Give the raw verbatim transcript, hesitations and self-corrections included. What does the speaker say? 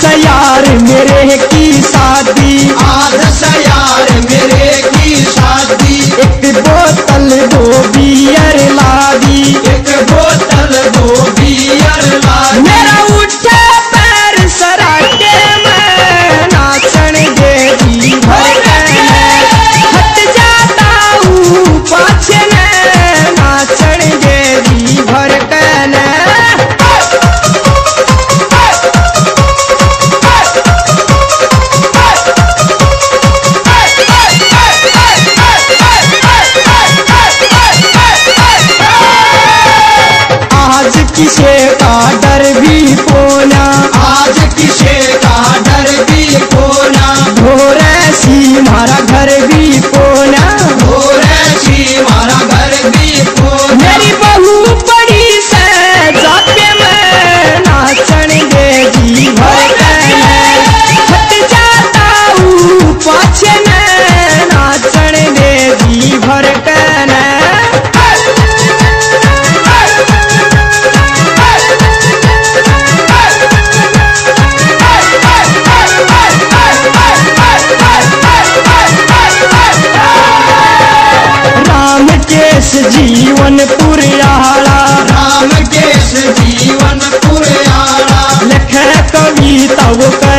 से यार मेरे की शादी, आज से यार मेरे की शादी। एक बोतल दो बियर ला दी, एक बोतल दो बियर ला दी। मेरा उठे पैर सराटे में नाचन देवी भर के हट जाता हूँ पाछे में नाचन देवी भर के। आज किसे का डर भी पोना, आज किसे का डर भी पोना। भोरे सी मारा घर भी पोना, भोरे सी मारा घर भी पोना। मेरी बहू बड़ी से जाके मैं नाचन देगी भर के हट जाता हूँ पाछे में नाचन देगी भर के। जीवन पुरियाला, राम केश जीवन पुरियाला। लिखे कविता वो